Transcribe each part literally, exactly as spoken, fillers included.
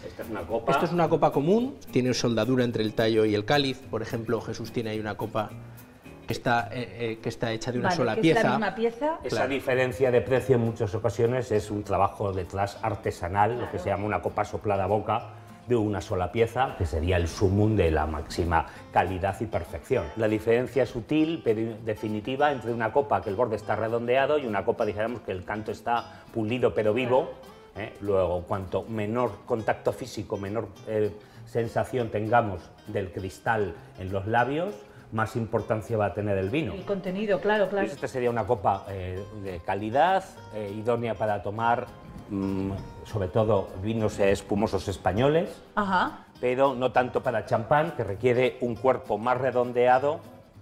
Esta es una copa. Esto es una copa común, tiene soldadura entre el tallo y el cáliz. Por ejemplo, Jesús tiene ahí una copa que está, eh, eh, que está hecha de una Vale, sola que pieza. es la misma pieza. Esa Claro. diferencia de precio en muchas ocasiones es un trabajo detrás artesanal, claro. Lo que se llama una copa soplada a boca de una sola pieza, que sería el sumum de la máxima calidad y perfección. La diferencia sutil, pero definitiva, entre una copa que el borde está redondeado y una copa, dijéramos, que el canto está pulido pero vivo. ¿eh? Luego, cuanto menor contacto físico, menor eh, sensación tengamos del cristal en los labios, más importancia va a tener el vino. El contenido, claro, claro. Esta sería una copa eh, de calidad, eh, idónea para tomar sobre todo vinos espumosos españoles, Ajá. pero no tanto para champán, que requiere un cuerpo más redondeado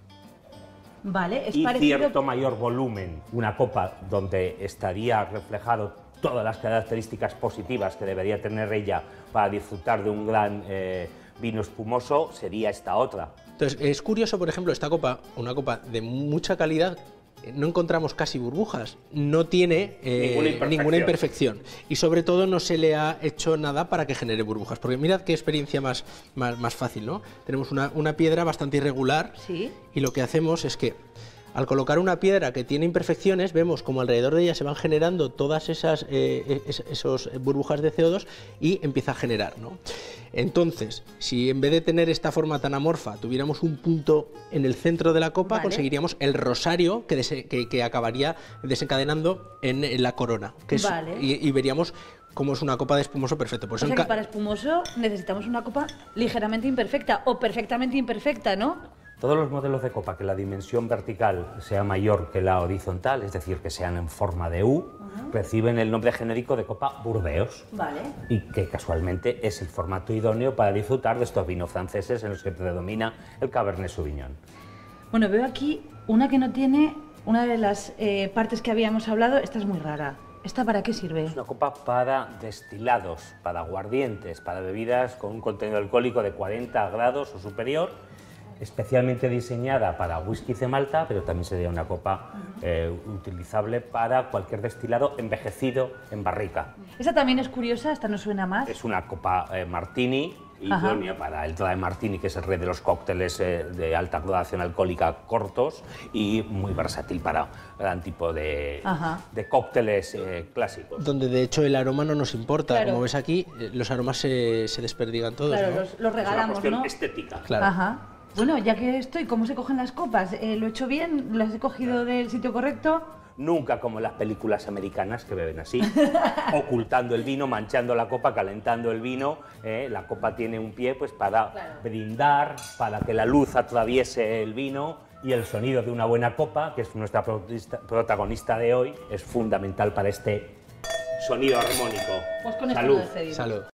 vale, es y parecido... cierto mayor volumen. Una copa donde estaría reflejado todas las características positivas que debería tener ella para disfrutar de un gran eh, vino espumoso sería esta otra. Entonces, es curioso, por ejemplo, esta copa, una copa de mucha calidad, no encontramos casi burbujas, no tiene eh, ninguna, imperfección. ninguna imperfección y sobre todo no se le ha hecho nada para que genere burbujas, porque mirad qué experiencia más, más, más fácil, ¿no? Tenemos una, una piedra bastante irregular, ¿sí? Y lo que hacemos es que al colocar una piedra que tiene imperfecciones, vemos como alrededor de ella se van generando todas esas eh, es, esos burbujas de C O dos y empieza a generar, ¿no? Entonces, si en vez de tener esta forma tan amorfa tuviéramos un punto en el centro de la copa, vale. Conseguiríamos el rosario que, dese, que, que acabaría desencadenando en, en la corona. Que es, vale. y, y veríamos cómo es una copa de espumoso perfecto. Por o sea que para espumoso necesitamos una copa ligeramente imperfecta o perfectamente imperfecta, ¿no? Todos los modelos de copa que la dimensión vertical sea mayor que la horizontal, es decir, que sean en forma de U, uh-huh. reciben el nombre genérico de copa Burdeos. Vale. Y que casualmente es el formato idóneo para disfrutar de estos vinos franceses en los que predomina el Cabernet Sauvignon. Bueno, veo aquí una que no tiene, una de las eh, partes que habíamos hablado, esta es muy rara. ¿Esta para qué sirve? Es una copa para destilados, para aguardientes, para bebidas con un contenido alcohólico de cuarenta grados o superior, especialmente diseñada para whisky de Malta, pero también sería una copa eh, utilizable para cualquier destilado envejecido en barrica. Esa también es curiosa, esta no suena más. Es una copa eh, martini, idónea para el dry martini, que es el rey de los cócteles eh, de alta graduación alcohólica cortos, y muy versátil para gran tipo de, de cócteles eh, clásicos. Donde de hecho el aroma no nos importa, claro. Como ves aquí, los aromas se, se desperdigan todos. Claro, ¿no? los, los regalamos, es una cuestión ¿no? estética. Claro. Ajá. Bueno, ya que estoy, ¿cómo se cogen las copas? Eh, ¿Lo he hecho bien? ¿Las he cogido del sitio correcto? Nunca como las películas americanas que beben así, ocultando el vino, manchando la copa, calentando el vino. Eh, la copa tiene un pie pues para claro. brindar, para que la luz atraviese el vino, y el sonido de una buena copa, que es nuestra protagonista de hoy, es fundamental para este sonido armónico. Pues con esto Salud. lo decidimos. Salud.